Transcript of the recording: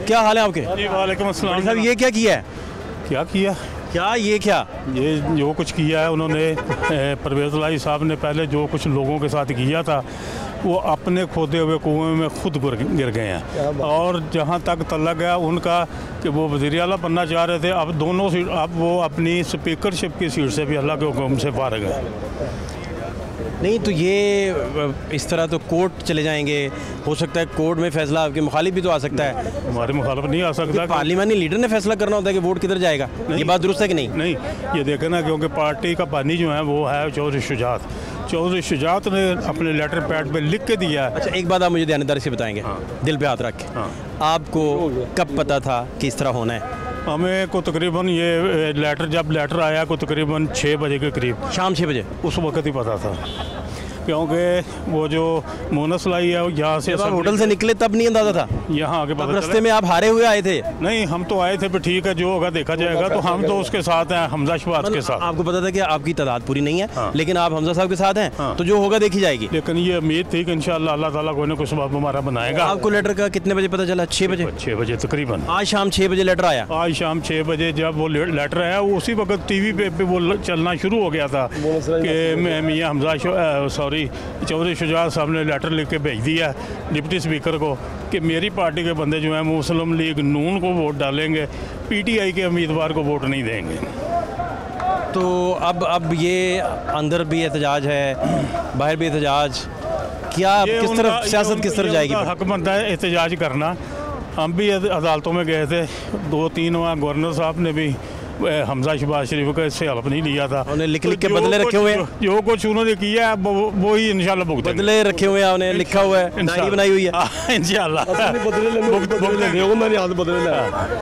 क्या हाल है आपके? जी वालेकुम अस्सलाम साहब ये क्या किया है? क्या किया? ये जो कुछ किया है उन्होंने, परवेज़ लाई साहब ने पहले जो कुछ लोगों के साथ किया था वो अपने खोदे हुए कुएं में खुद गिर गए हैं। और जहाँ तक तल्लक है उनका कि वो वज़ीर आला बनना चाह रहे थे, अब दोनों सीट, अब वो अपनी स्पीकरशिप की सीट से भी अल्लाह के हुक्म से फारिग है। नहीं तो ये इस तरह तो कोर्ट चले जाएंगे, हो सकता है कोर्ट में फैसला आपके मुखालिफ भी तो आ सकता है। हमारे मुखालिफ नहीं आ सकता। पार्लिमानी लीडर ने फैसला करना होता है कि वोट किधर जाएगा। ये बात दुरुस्त है कि नहीं? नहीं, ये देखें ना, क्योंकि पार्टी का बानी जो है वो है चौधरी शुजात ने अपने लेटर पैड पे लिख के दिया है। अच्छा, एक बात आप मुझे ध्यानदारी से बताएंगे, दिल पे हाथ रख के, आपको कब पता था कि इस तरह होना है? हमें को तकरीबन ये जब लेटर आया को तकरीबन 6 बजे के करीब, शाम 6 बजे, उस वक्त ही पता था। क्योंकि वो जो मोनस लाई है यहाँ से, होटल से निकले तब नहीं अंदाजा था? यहाँ आगे पता रास्ते में आप हारे हुए आए थे? नहीं, हम तो आए थे, पर ठीक है जो होगा देखा जाएगा। तो हम तो उसके साथ हैं, हमजा शहबाज के साथ। आपको पता था कि आपकी तादाद पूरी नहीं है, लेकिन आप हमजा साहब के साथ हैं, तो जो होगा देखी जाएगी। लेकिन ये उम्मीद थी कि इंशाअल्लाह अल्लाह ताला कोई ना कोई सबब हमारा बनाएगा। आपको लेटर का कितने बजे पता चला? 6 बजे? 6 बजे तकरीबन। आज शाम 6 बजे लेटर आया? आज शाम 6 बजे जब वो लेटर आया, उसी वक्त टीवी पे वो चलना शुरू हो गया था कि मियाँ हमजा चौधरी शुजात साहब ने लेटर लिख के भेज दिया डिप्टी स्पीकर को कि मेरी पार्टी के बंदे जो हैं मुस्लिम लीग नून को वोट डालेंगे, पीटीआई के उम्मीदवार को वोट नहीं देंगे। तो अब ये अंदर भी एहतजाज है, बाहर भी एहतजाज, क्या किस तरफ सियासत किस तरफ जाएगी? हक बनता है एहतजाज करना। हम भी अदालतों में गए थे, 2-3 वहाँ गवर्नर साहब ने भी हमजा शहबाज शरीफ का इससे हेल्प नहीं लिया था। उन्हें लिख के बदले रखे हुए हैं, जो कुछ उन्होंने किया है वो ही इंशाल्लाह भुगतेंगे। बदले रखे हुए हैं, उन्हें लिखा हुआ है, डायरी बनाई हुई है इंशाल्लाह।